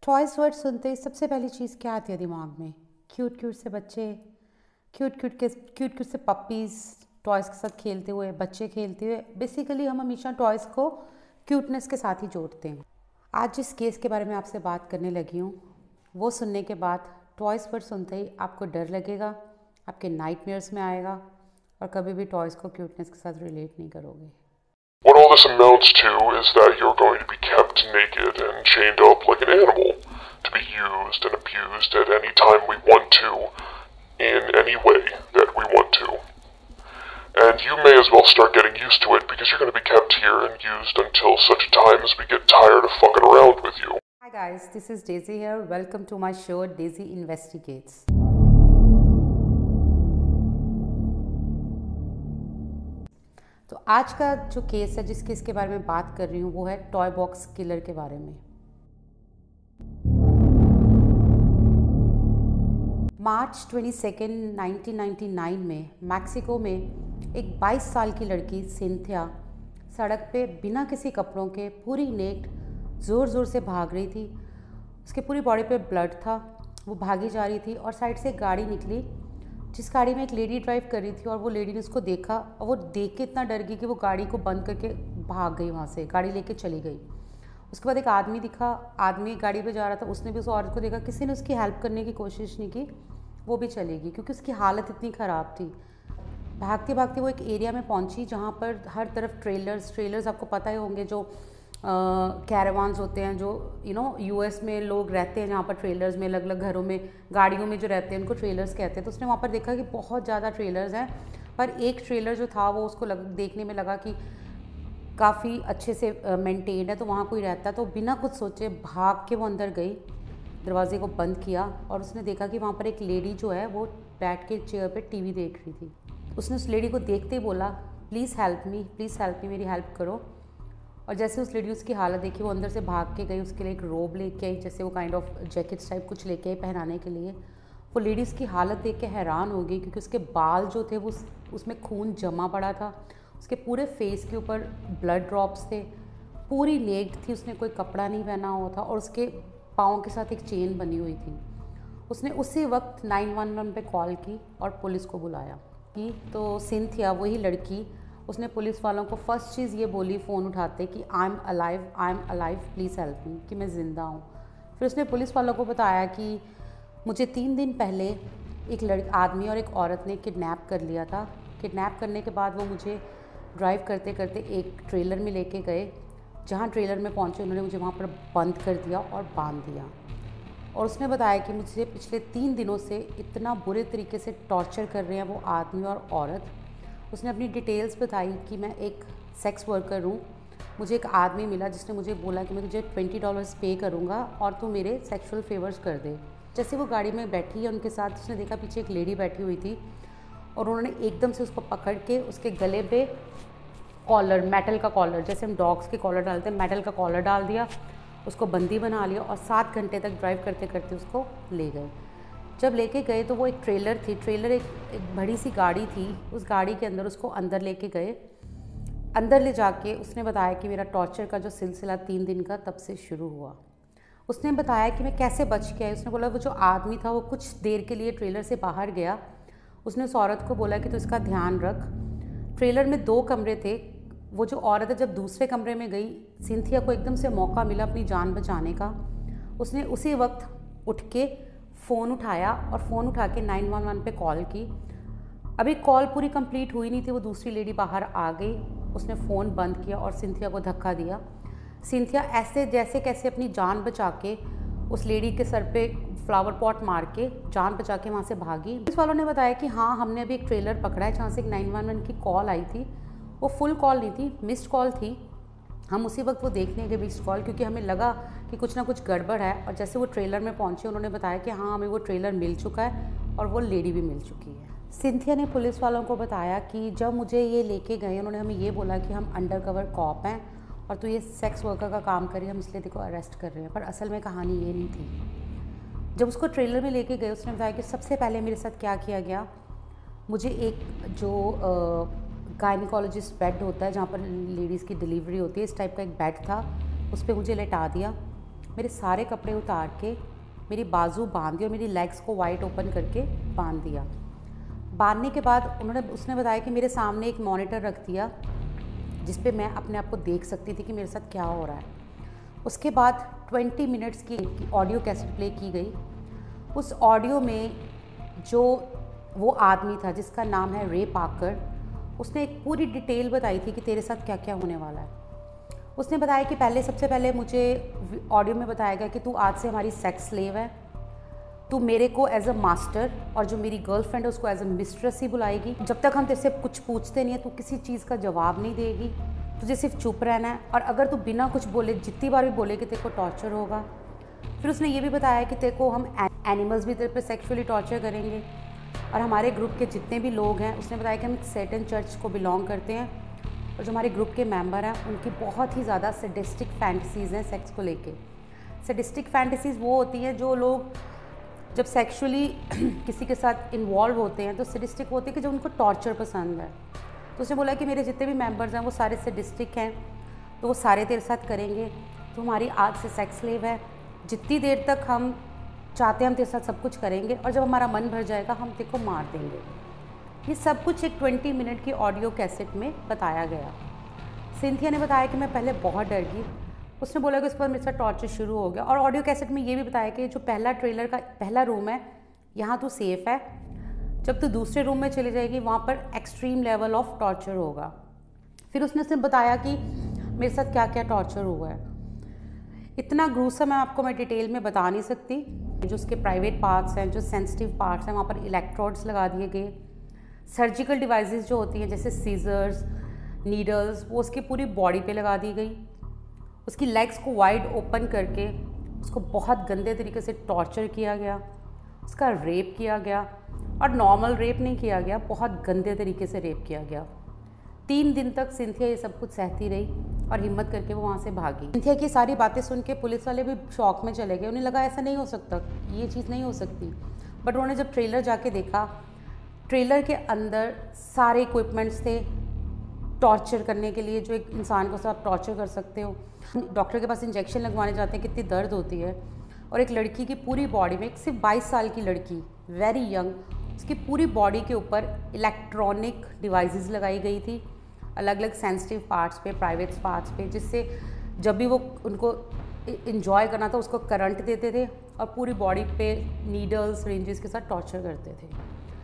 Toys word सुनते ही सबसे पहली चीज़ क्या आती है दिमाग में? क्यूट क्यूट से बच्चे, क्यूट क्यूट से पप्पीज़, टॉयज़ के साथ खेलते हुए, बच्चे खेलते हुए। बेसिकली हम हमेशा टॉयज़ को क्यूटनेस के साथ ही जोड़ते हैं। आज जिस केस के बारे में आपसे बात करने लगी हूँ, वो सुनने के बाद टॉयज़ वर्ड सुनते ही आपको डर लगेगा, आपके नाइटमेयर्स में आएगा और कभी भी टॉयज़ को क्यूटनेस के साथ रिलेट नहीं करोगे। What all this amounts to is that you're going to be kept naked and chained up like an animal, to be used and abused at any time we want to, in any way that we want to. And you may as well start getting used to it because you're going to be kept here and used until such time as we get tired of fucking around with you. Hi guys, this is Daisy here. Welcome to my show Daisy Investigates. तो आज का जो case है, जिस case के बारे में बात कर रही हूँ, वो है टॉय बॉक्स किलर के बारे में। मार्च 22, 1999 में मैक्सिको में एक 22 साल की लड़की सिंथिया सड़क पे बिना किसी कपड़ों के पूरी नेक्ड ज़ोर ज़ोर से भाग रही थी। उसके पूरी बॉडी पे ब्लड था। वो भागी जा रही थी और साइड से एक गाड़ी निकली जिस गाड़ी में एक लेडी ड्राइव कर रही थी, और वो लेडी ने उसको देखा और वो देख के इतना डर गई कि वो गाड़ी को बंद करके भाग गई, वहाँ से गाड़ी लेके चली गई। उसके बाद एक आदमी दिखा, आदमी गाड़ी पे जा रहा था, उसने भी उस औरत को देखा, किसी ने उसकी हेल्प करने की कोशिश नहीं की, वो भी चली गई क्योंकि उसकी हालत इतनी ख़राब थी। भागते भागते वो एक एरिया में पहुंची जहाँ पर हर तरफ ट्रेलर्स आपको पता ही होंगे, जो कैरावान्स होते हैं, जो यूएस में लोग रहते हैं, जहाँ पर ट्रेलर्स में अलग अलग घरों में, गाड़ियों में जो रहते हैं उनको ट्रेलर्स कहते हैं। तो उसने वहाँ पर देखा कि बहुत ज़्यादा ट्रेलर्स हैं, पर एक ट्रेलर जो था वो उसको देखने में लगा कि काफ़ी अच्छे से मेंटेन है, तो वहाँ कोई रहता है। तो बिना कुछ सोचे भाग के वो अंदर गई, दरवाजे को बंद किया और उसने देखा कि वहाँ पर एक लेडी जो है वो बैठ के चेयर पे टीवी देख रही थी। उसने उस लेडी को देखते ही बोला, प्लीज़ हेल्प मी, मेरी हेल्प करो। और जैसे उस लेडी उसकी हालत देखी, वो अंदर से भाग के गई, उसके लिए एक रोब लेके आई, जैसे वो काइंड ऑफ जैकेट्स टाइप कुछ लेके आई पहनाने के लिए। वो लेडी उसकी हालत देख के हैरान हो गई क्योंकि उसके बाल जो थे वो उसमें खून जमा पड़ा था, उसके पूरे फेस के ऊपर ब्लड ड्रॉप्स थे, पूरी नेक्ड थी, उसने कोई कपड़ा नहीं पहना हुआ था और उसके पाँव के साथ एक चेन बनी हुई थी। उसने उसी वक्त 911 पे कॉल की और पुलिस को बुलाया कि तो सिंथिया, वही लड़की, उसने पुलिस वालों को फर्स्ट चीज़ ये बोली फ़ोन उठाते कि I am alive please help me, कि मैं ज़िंदा हूँ। फिर उसने पुलिस वालों को बताया कि मुझे 3 दिन पहले एक आदमी और एक औरत ने किडनैप कर लिया था। किडनैप करने के बाद वो मुझे ड्राइव करते करते एक ट्रेलर में लेके गए। जहाँ ट्रेलर में पहुँचे उन्होंने मुझे वहाँ पर बंद कर दिया और बांध दिया। और उसने बताया कि मुझे पिछले 3 दिनों से इतना बुरे तरीके से टॉर्चर कर रहे हैं वो आदमी और औरत। उसने अपनी डिटेल्स बताई कि मैं एक सेक्स वर्कर हूँ, मुझे एक आदमी मिला जिसने मुझे बोला कि मैं तुझे $20 पे करूँगा और तू मेरे सेक्सुअल फेवर्स कर दे। जैसे वो गाड़ी में बैठी है उनके साथ, उसने देखा पीछे एक लेडी बैठी हुई थी और उन्होंने एकदम से उसको पकड़ के उसके गले पे कॉलर, मेटल का कॉलर, जैसे हम डॉग्स के कॉलर डालते हैं, मेटल का कॉलर डाल दिया, उसको बंदी बना लिया और 7 घंटे तक ड्राइव करते करते उसको ले गए। जब लेके गए तो वो एक ट्रेलर एक बड़ी सी गाड़ी थी, उस गाड़ी के अंदर उसको अंदर लेके गए। अंदर ले जाके उसने बताया कि मेरा टॉर्चर का जो सिलसिला 3 दिन का तब से शुरू हुआ। उसने बताया कि मैं कैसे बच के आई। उसने बोला वो जो आदमी था वो कुछ देर के लिए ट्रेलर से बाहर गया। उसने उस औरत को बोला कि तो इसका ध्यान रख। ट्रेलर में 2 कमरे थे। वो जो औरत है जब दूसरे कमरे में गई, सिंथिया को एकदम से मौका मिला अपनी जान बचाने का। उसने उसी वक्त उठ के फ़ोन उठाया और फ़ोन उठा के 911 पे कॉल की। अभी कॉल पूरी कंप्लीट हुई नहीं थी, वो दूसरी लेडी बाहर आ गई। उसने फ़ोन बंद किया और सिंथिया को धक्का दिया। सिंथिया ऐसे जैसे कैसे अपनी जान बचा के उस लेडी के सर पे फ्लावर पॉट मार के जान बचा के वहाँ से भागी। पुलिस वालों ने बताया कि हाँ, हमने अभी एक ट्रेलर पकड़ा है जहाँ से एक 911 की कॉल आई थी। वो फुल कॉल नहीं थी, मिस्ड कॉल थी। हम उसी वक्त वो देखने गए मिस्ड कॉल, क्योंकि हमें लगा कि कुछ ना कुछ गड़बड़ है। और जैसे वो ट्रेलर में पहुंचे उन्होंने बताया कि हाँ, हमें वो ट्रेलर मिल चुका है और वो लेडी भी मिल चुकी है। सिंथिया ने पुलिस वालों को बताया कि जब मुझे ये लेके गए उन्होंने हमें ये बोला कि हम अंडरकवर कॉप हैं और तो ये सेक्स वर्कर का काम करी, हम इसलिए देखो अरेस्ट कर रहे हैं। पर असल में कहानी ये नहीं थी। जब उसको ट्रेलर में लेके गए उसने बताया कि सबसे पहले मेरे साथ क्या किया गया, मुझे एक जो गायनिकोलॉजिस्ट बेड होता है जहाँ पर लेडीज़ की डिलीवरी होती है, इस टाइप का एक बेड था, उस पर मुझे लेटा दिया मेरे सारे कपड़े उतार के मेरी बाजू बांध दी और मेरी लेग्स को वाइड ओपन करके बांध दिया। बांधने के बाद उसने बताया कि मेरे सामने एक मॉनिटर रख दिया जिस पे मैं अपने आप को देख सकती थी कि मेरे साथ क्या हो रहा है। उसके बाद 20 मिनट्स की ऑडियो कैसेट प्ले की गई। उस ऑडियो में जो वो आदमी था जिसका नाम है रे पाकर, उसने एक पूरी डिटेल बताई थी कि तेरे साथ क्या क्या होने वाला है। उसने बताया कि सबसे पहले मुझे ऑडियो में बताया गया कि तू आज से हमारी सेक्स स्लेव है, तू मेरे को एज अ मास्टर और जो मेरी गर्लफ्रेंड है उसको एज अ मिस्ट्रेस ही बुलाएगी। जब तक हम तेरे से कुछ पूछते नहीं है तू किसी चीज़ का जवाब नहीं देगी, तुझे सिर्फ चुप रहना है, और अगर तू बिना कुछ बोले जितनी बार भी बोले कि तेरे को टॉर्चर होगा। फिर उसने ये भी बताया कि तेरे को हम एनिमल्स भी तेरे पे सेक्सुअली टॉर्चर करेंगे, और हमारे ग्रुप के जितने भी लोग हैं, उसने बताया कि हम सैटन चर्च को बिलोंग करते हैं और जो हमारे ग्रुप के मेंबर हैं उनकी बहुत ही ज़्यादा सैडिस्टिक फैंटेसीज़ हैं सेक्स को लेके। सैडिस्टिक फैंटेसीज़ वो होती हैं जो लोग जब सेक्सुअली किसी के साथ इन्वॉल्व होते हैं तो सैडिस्टिक होते हैं कि जो उनको टॉर्चर पसंद है। तो उसने बोला कि मेरे जितने भी मेंबर्स हैं वो सारे सैडिस्टिक हैं, तो वो सारे तेरे साथ करेंगे। तो हमारी आज से सेक्स स्लेव है, जितनी देर तक हम चाहते हैं हम तेरे साथ सब कुछ करेंगे, और जब हमारा मन भर जाएगा हम तेरे को मार देंगे। ये सब कुछ एक 20 मिनट की ऑडियो कैसेट में बताया गया। सिंथिया ने बताया कि मैं पहले बहुत डर गई। उसने बोला कि उसके बाद मेरे साथ टॉर्चर शुरू हो गया, और ऑडियो कैसेट में ये भी बताया कि जो पहला ट्रेलर का पहला रूम है यहाँ तू सेफ़ है, जब तू दूसरे रूम में चली जाएगी वहाँ पर एक्सट्रीम लेवल ऑफ टॉर्चर होगा। फिर उसने बताया कि मेरे साथ क्या क्या टॉर्चर हुआ है। इतना ग्रूसम है, आपको मैं डिटेल में बता नहीं सकती। जो उसके प्राइवेट पार्ट्स हैं, जो सेंसिटिव पार्ट्स हैं, वहाँ पर इलेक्ट्रोड्स लगा दिए गए। सर्जिकल डिवाइसेस जो होती हैं जैसे सीजर्स, नीडल्स, वो उसकी पूरी बॉडी पे लगा दी गई। उसकी लेग्स को वाइड ओपन करके उसको बहुत गंदे तरीके से टॉर्चर किया गया। उसका रेप किया गया, और नॉर्मल रेप नहीं किया गया, बहुत गंदे तरीके से रेप किया गया। 3 दिन तक सिंथिया ये सब कुछ सहती रही और हिम्मत करके वो वहाँ से भागी। सिंथिया की सारी बातें सुन के पुलिस वाले भी शॉक में चले गए। उन्हें लगा ऐसा नहीं हो सकता, ये चीज़ नहीं हो सकती। बट उन्होंने जब ट्रेलर जाके देखा, ट्रेलर के अंदर सारे इक्विपमेंट्स थे टॉर्चर करने के लिए, जो एक इंसान को आप टॉर्चर कर सकते हो। डॉक्टर के पास इंजेक्शन लगवाने जाते हैं, कितनी दर्द होती है। और एक लड़की की पूरी बॉडी में, एक सिर्फ 22 साल की लड़की, वेरी यंग, उसकी पूरी बॉडी के ऊपर इलेक्ट्रॉनिक डिवाइसेस लगाई गई थी, अलग अलग सेंसिटिव पार्ट्स पे, प्राइवेट पार्ट्स पे, जिससे जब भी वो उनको इंजॉय करना था उसको करंट देते थे और पूरी बॉडी पे नीडल्स, रेंजेस के साथ टॉर्चर करते थे।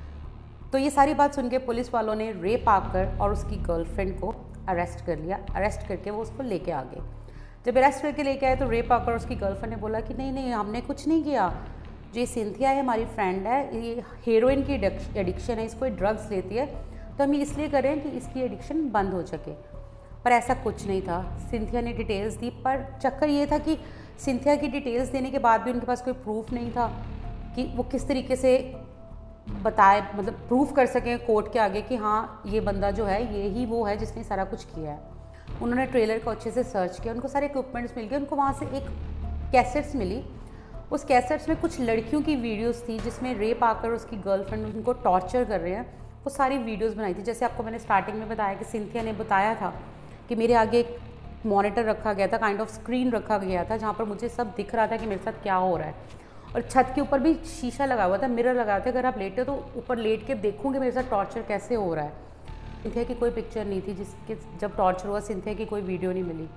तो ये सारी बात सुन के पुलिस वालों ने रे पाकर और उसकी गर्लफ्रेंड को अरेस्ट कर लिया। अरेस्ट करके वो उसको लेके आ गए। जब अरेस्ट करके लेके आए तो रे पाकर और उसकी गर्लफ्रेंड ने बोला कि नहीं नहीं, हमने कुछ नहीं किया, जो ये सिंथिया है हमारी फ्रेंड है, ये हेरोइन की एडिक्शन है, इसको ड्रग्स लेती है, तो हम ये इसलिए कर रहे हैं कि इसकी एडिक्शन बंद हो सके। पर ऐसा कुछ नहीं था। सिंथिया ने डिटेल्स दी, पर चक्कर ये था कि सिंथिया की डिटेल्स देने के बाद भी उनके पास कोई प्रूफ नहीं था कि वो किस तरीके से बताए, मतलब प्रूफ कर सकें कोर्ट के आगे कि हाँ ये बंदा जो है ये ही वो है जिसने सारा कुछ किया है। उन्होंने ट्रेलर को अच्छे से सर्च किया, उनको सारे इक्विपमेंट्स मिल गए। उनको वहाँ से एक कैसेट्स मिली। उस कैसेट्स में कुछ लड़कियों की वीडियोस थी जिसमें रे पाकर उसकी गर्लफ्रेंड उनको टॉर्चर कर रहे हैं, वो सारी वीडियोस बनाई थी। जैसे आपको मैंने स्टार्टिंग में बताया कि सिंथिया ने बताया था कि मेरे आगे एक मॉनिटर रखा गया था, काइंड ऑफ स्क्रीन रखा गया था, जहाँ पर मुझे सब दिख रहा था कि मेरे साथ क्या हो रहा है। और छत के ऊपर भी शीशा लगा हुआ था, मिरर लगा हुआ था, अगर आप लेटे हो तो ऊपर लेट के देखोगे मेरे साथ टॉर्चर कैसे हो रहा है। सिंथिया की कोई पिक्चर नहीं थी, जिसके जब टॉर्चर हुआ सिंथिया की कोई वीडियो नहीं मिली,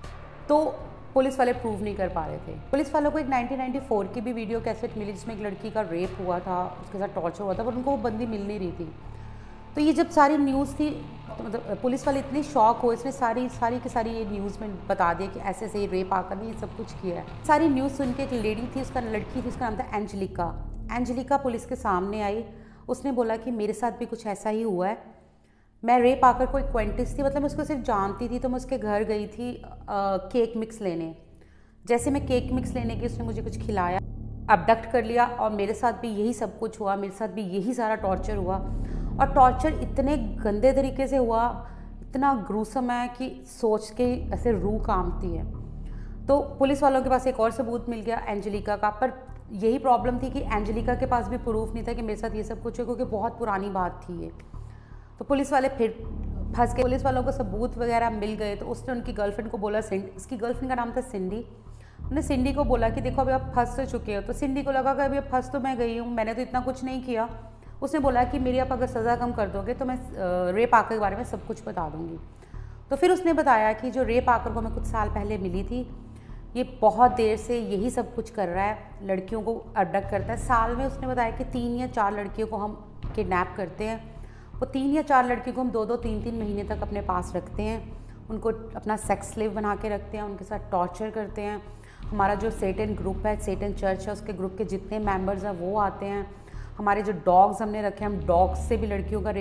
तो पुलिस वाले प्रूव नहीं कर पा रहे थे। पुलिस वालों को एक 1994 की भी वीडियो कैसेट मिली जिसमें एक लड़की का रेप हुआ था, उसके साथ टॉर्चर हुआ था, पर उनको वो बंदी मिल नहीं रही थी। तो ये जब सारी न्यूज़ थी तो मतलब पुलिस वाले इतने शॉक हुए, इसने सारी की सारी ये न्यूज़ में बता दिया कि ऐसे ऐसे रेप आकर ने ये सब कुछ किया है। सारी न्यूज़ सुन के एक लेडी थी, उसका लड़की थी, उसका नाम था एंजेलिका। एंजेलिका पुलिस के सामने आई, उसने बोला कि मेरे साथ भी कुछ ऐसा ही हुआ है। मैं रेप आकर कोई क्वेंटिस थी, मतलब मैं उसको सिर्फ जानती थी, तो मैं उसके घर गई थी केक मिक्स लेने। जैसे मैं केक मिक्स लेने की, उसने मुझे कुछ खिलाया, अबडक्ट कर लिया, और मेरे साथ भी यही सब कुछ हुआ, मेरे साथ भी यही सारा टॉर्चर हुआ। और टॉर्चर इतने गंदे तरीके से हुआ, इतना ग्रूसम है कि सोच के ऐसे रूह कांपती है। तो पुलिस वालों के पास एक और सबूत मिल गया एंजेलिका का, पर यही प्रॉब्लम थी कि एंजेलिका के पास भी प्रूफ नहीं था कि मेरे साथ ये सब कुछ है, क्योंकि बहुत पुरानी बात थी ये। तो पुलिस वाले फिर फंस गए। पुलिस वालों को सबूत वगैरह मिल गए, तो उसने उनकी गर्लफ्रेंड को बोला, इसकी गर्लफ्रेंड का नाम था सिंडी, उन्होंने सिंडी को बोला कि देखो अभी आप फंस तो चुके हो। तो सिंडी को लगा कि अभी अब फंस तो मैं गई हूँ, मैंने तो इतना कुछ नहीं किया। उसने बोला कि मेरी आप अगर सज़ा कम कर दोगे तो मैं रेप आकर के बारे में सब कुछ बता दूँगी। तो फिर उसने बताया कि जो रेप आकर को मैं कुछ साल पहले मिली थी, ये बहुत देर से यही सब कुछ कर रहा है, लड़कियों को अबडक्ट करता है। साल में उसने बताया कि 3 या 4 लड़कियों को हम किडनैप करते हैं। वो 3 या 4 लड़कियों को हम 2-2, 3-3 महीने तक अपने पास रखते हैं, उनको अपना सेक्स स्लेव बना के रखते हैं, उनके साथ टॉर्चर करते हैं। हमारा जो सेटन ग्रुप है, सेटन चर्च है, उसके ग्रुप के जितने मेंबर्स हैं वो आते हैं। हमारे जो डॉग्स हमने रखे हैं, हम डॉग्स से भी लड़कियों का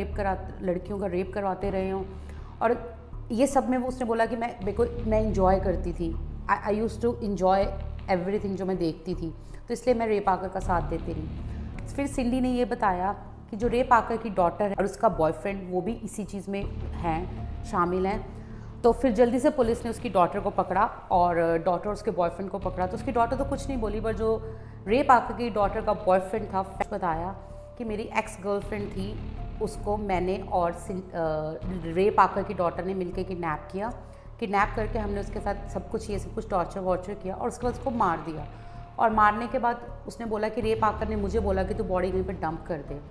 रेप करवाते रहे हों। और ये सब में वो उसने बोला कि मैं इंजॉय करती थी, I used to enjoy everything जो मैं देखती थी, तो इसलिए मैं रेप आकर का साथ देती रही। फिर सिंडी ने ये बताया कि जो रेप आकर की डॉटर है और उसका बॉयफ्रेंड वो भी इसी चीज़ में हैं, शामिल हैं। तो फिर जल्दी से पुलिस ने उसकी डॉटर को पकड़ा और डॉटर उसके बॉयफ्रेंड को पकड़ा। तो उसकी डॉटर तो कुछ नहीं बोली, पर जो रेप आकर की डॉटर का बॉयफ्रेंड था बताया कि मेरी एक्स गर्लफ्रेंड थी, उसको मैंने और रेप आकर की डॉटर ने मिलकर किडनैप करके हमने उसके साथ सब कुछ टॉर्चर वॉर्चर किया और उसके बाद उसको मार दिया। और मारने के बाद उसने बोला कि रेप आकर ने मुझे बोला कि तू बॉडी यहीं पर डंप कर दे।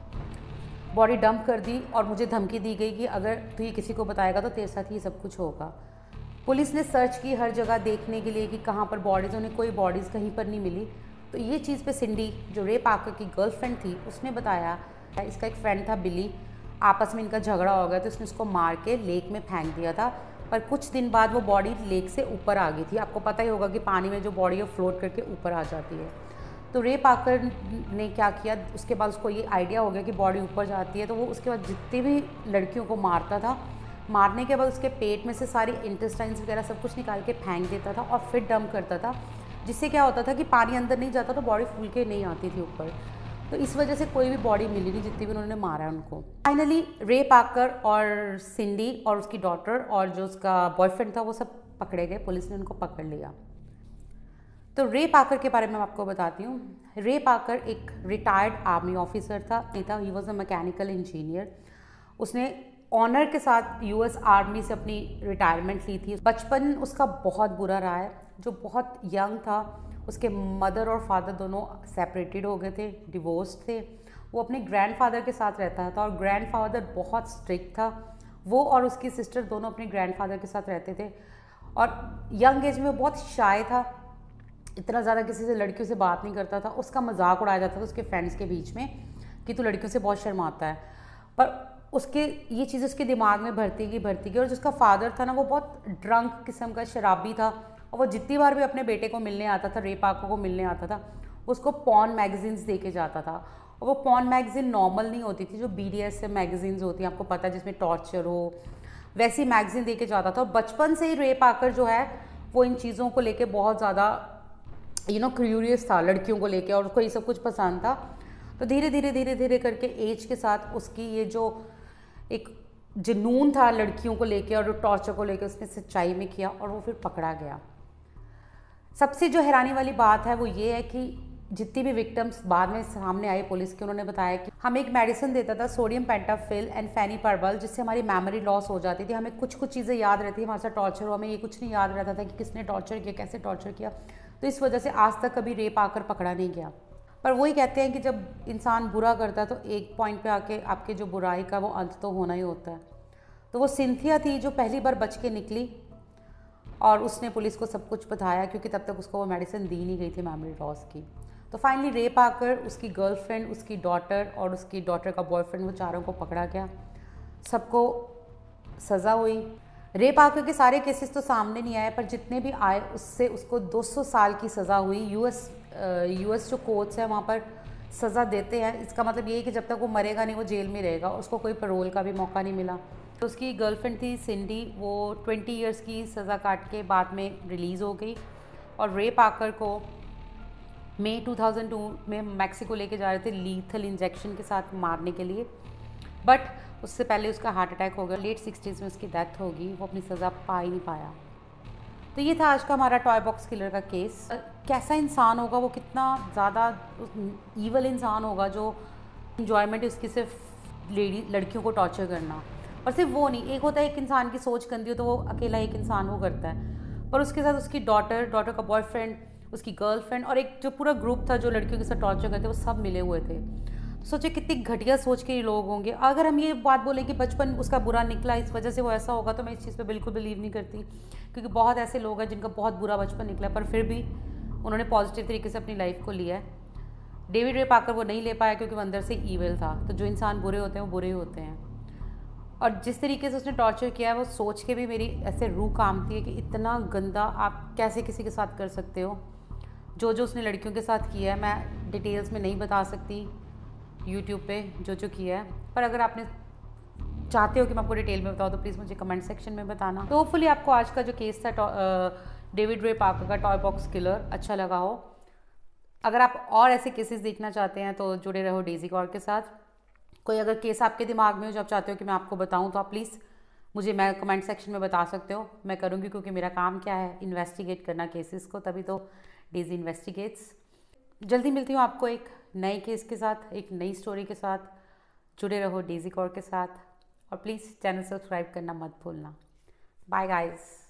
बॉडी डंप कर दी और मुझे धमकी दी गई कि अगर तू ये किसी को बताएगा तो तेरे साथ ये सब कुछ होगा। पुलिस ने सर्च की हर जगह देखने के लिए कि कहाँ पर बॉडीज़, उन्हें कोई बॉडीज़ कहीं पर नहीं मिली। तो ये चीज़ पे सिंडी, जो रेप आकर की गर्लफ्रेंड थी, उसने बताया इसका एक फ्रेंड था बिली, आपस में इनका झगड़ा हो गया तो उसने उसको मार के लेक में फेंक दिया था। पर कुछ दिन बाद वो बॉडी लेक से ऊपर आ गई थी। आपको पता ही होगा कि पानी में जो बॉडी है फ्लोट करके ऊपर आ जाती है। तो रेप आकर ने क्या किया, उसके बाद उसको ये आइडिया हो गया कि बॉडी ऊपर जाती है, तो वो उसके बाद जितनी भी लड़कियों को मारता था, मारने के बाद उसके पेट में से सारी इंटेस्टाइन्स वगैरह सब कुछ निकाल के फेंक देता था और फिर डंप करता था, जिससे क्या होता था कि पानी अंदर नहीं जाता तो बॉडी फूल के नहीं आती थी ऊपर। तो इस वजह से कोई भी बॉडी मिली नहीं जितनी भी उन्होंने मारा है उनको। फाइनली रेप आकर और सिंडी और उसकी डॉटर और जो उसका बॉयफ्रेंड था वो सब पकड़े गए, पुलिस ने उनको पकड़ लिया। तो रेप आकर के बारे में मैं आपको बताती हूँ। रेप आकर एक रिटायर्ड आर्मी ऑफिसर था, he was a mechanical engineer. उसने ऑनर के साथ यूएस आर्मी से अपनी रिटायरमेंट ली थी। बचपन उसका बहुत बुरा रहा है। जो बहुत यंग था, उसके मदर और फादर दोनों सेपरेटेड हो गए थे, डिवोर्स थे। वो अपने ग्रैंडफादर के साथ रहता था और ग्रैंडफादर बहुत स्ट्रिक्ट था। वो और उसकी सिस्टर दोनों अपने ग्रैंडफादर के साथ रहते थे और यंग एज में बहुत शाय था, इतना ज़्यादा किसी से लड़कियों से बात नहीं करता था। उसका मजाक उड़ाया जाता था उसके फ्रेंड्स के बीच में कि तू लड़कियों से बहुत शर्माता है, पर उसके ये चीज़ उसके दिमाग में भरती गई। और जिसका फादर था ना, वो बहुत ड्रंक किस्म का शराबी था और वो जितनी बार भी अपने बेटे को मिलने आता था, रेप आकर को मिलने आता था, उसको पॉर्न मैगजीन्स दे के जाता था। और वो पॉर्न मैगजीन नॉर्मल नहीं होती थी, जो BDSM मैगजीन्स होती हैं, आपको पता है, जिसमें टॉर्चर हो, वैसी मैगजीन दे के जाता था। और बचपन से ही रेप आकर जो है वो इन चीज़ों को लेके बहुत ज़्यादा क्यूरियस था लड़कियों को लेके, और उसको ये सब कुछ पसंद था। तो धीरे धीरे करके एज के साथ उसकी ये जो एक जुनून था लड़कियों को लेके और टॉर्चर को लेके, उसने सच्चाई में किया और वो फिर पकड़ा गया। सबसे जो हैरानी वाली बात है वो ये है कि जितनी भी विक्टिम्स बाद में सामने आई पुलिस के, उन्होंने बताया कि हमें एक मेडिसिन देता था, सोडियम पेंटाफिल एंड फेनिपारबल, जिससे हमारी मेमोरी लॉस हो जाती थी। हमें कुछ चीज़ें याद रहती थी, हमारे साथ टॉर्चर हो, हमें ये कुछ नहीं याद रहता था कि किसने टॉर्चर किया, कैसे टॉर्चर किया। तो इस वजह से आज तक कभी रेप आकर पकड़ा नहीं गया। पर वही कहते हैं कि जब इंसान बुरा करता है तो एक पॉइंट पे आके आपके जो बुराई का वो अंत तो होना ही होता है। तो वो सिंथिया थी जो पहली बार बच के निकली और उसने पुलिस को सब कुछ बताया, क्योंकि तब तक उसको वो मेडिसिन दी नहीं गई थी मेमोरी लॉस की। तो फाइनली रेप आकर उसकी गर्लफ्रेंड, उसकी डॉटर और उसकी डॉटर का बॉयफ्रेंड, वो चारों को पकड़ा गया, सबको सज़ा हुई। रेप आकर के सारे केसेस तो सामने नहीं आए, पर जितने भी आए उससे उसको 200 साल की सज़ा हुई। यूएस जो कोर्ट्स है वहाँ पर सज़ा देते हैं, इसका मतलब ये है कि जब तक वो मरेगा नहीं वो जेल में रहेगा, उसको कोई पैरोल का भी मौका नहीं मिला। तो उसकी गर्लफ्रेंड थी सिंडी, वो 20 ईयर्स की सज़ा काट के बाद में रिलीज़ हो गई। और रेप आकर को मई 2002 में मैक्सिको लेके जा रहे थे लीथल इंजेक्शन के साथ मारने के लिए, बट उससे पहले उसका हार्ट अटैक हो गया। लेट 60s में उसकी डेथ होगी, वो अपनी सज़ा पा ही नहीं पाया। तो ये था आज का हमारा टॉय बॉक्स किलर का केस। कैसा इंसान होगा वो, कितना ज़्यादा ईवल इंसान होगा जो इन्जॉयमेंट उसकी सिर्फ लड़कियों को टॉर्चर करना। और सिर्फ वो नहीं, एक होता है एक इंसान की सोच गंदी हो तो वो अकेला एक इंसान वो करता है, और उसके साथ उसकी डॉटर का बॉयफ्रेंड, उसकी गर्लफ्रेंड और एक जो पूरा ग्रुप था जो लड़कियों के साथ टॉर्चर करते, वो सब मिले हुए थे। तो सोचे कितनी घटिया सोच के ये लोग होंगे। अगर हम ये बात बोलें कि बचपन उसका बुरा निकला, इस वजह से वो ऐसा होगा, तो मैं इस चीज़ पे बिल्कुल बिलीव नहीं करती, क्योंकि बहुत ऐसे लोग हैं जिनका बहुत बुरा बचपन निकला पर फिर भी उन्होंने पॉजिटिव तरीके से अपनी लाइफ को लिया है। डेविड रे पाकर वो नहीं ले पाया क्योंकि वो अंदर से ईविल था। तो जो इंसान बुरे होते हैं वो बुरे ही होते हैं। और जिस तरीके से उसने टॉर्चर किया है वो सोच के भी मेरी ऐसे रूह कांपती है कि इतना गंदा आप कैसे किसी के साथ कर सकते हो। जो जो उसने लड़कियों के साथ किया है मैं डिटेल्स में नहीं बता सकती यूट्यूब पे जो किया है, पर अगर आपने चाहते हो कि मैं आपको डिटेल में बताऊँ तो प्लीज़ मुझे कमेंट सेक्शन में बताना। तो होपफुली आपको आज का जो केस था डेविड रे पाकर का, टॉय बॉक्स किलर, अच्छा लगा हो। अगर आप और ऐसे केसेस देखना चाहते हैं तो जुड़े रहो डेजी कौर के साथ। कोई अगर केस आपके दिमाग में हो जो आप चाहते हो कि मैं आपको बताऊं तो आप प्लीज़ मुझे मैं कमेंट सेक्शन में बता सकते हो। मैं करूँगी क्योंकि मेरा काम क्या है, इन्वेस्टिगेट करना केसेस को, तभी तो डेजी इन्वेस्टिगेट्स। जल्दी मिलती हूँ आपको एक नए केस के साथ, एक नई स्टोरी के साथ। जुड़े रहो डेजी कौर के साथ और प्लीज़ चैनल सब्सक्राइब करना मत भूलना। Bye guys.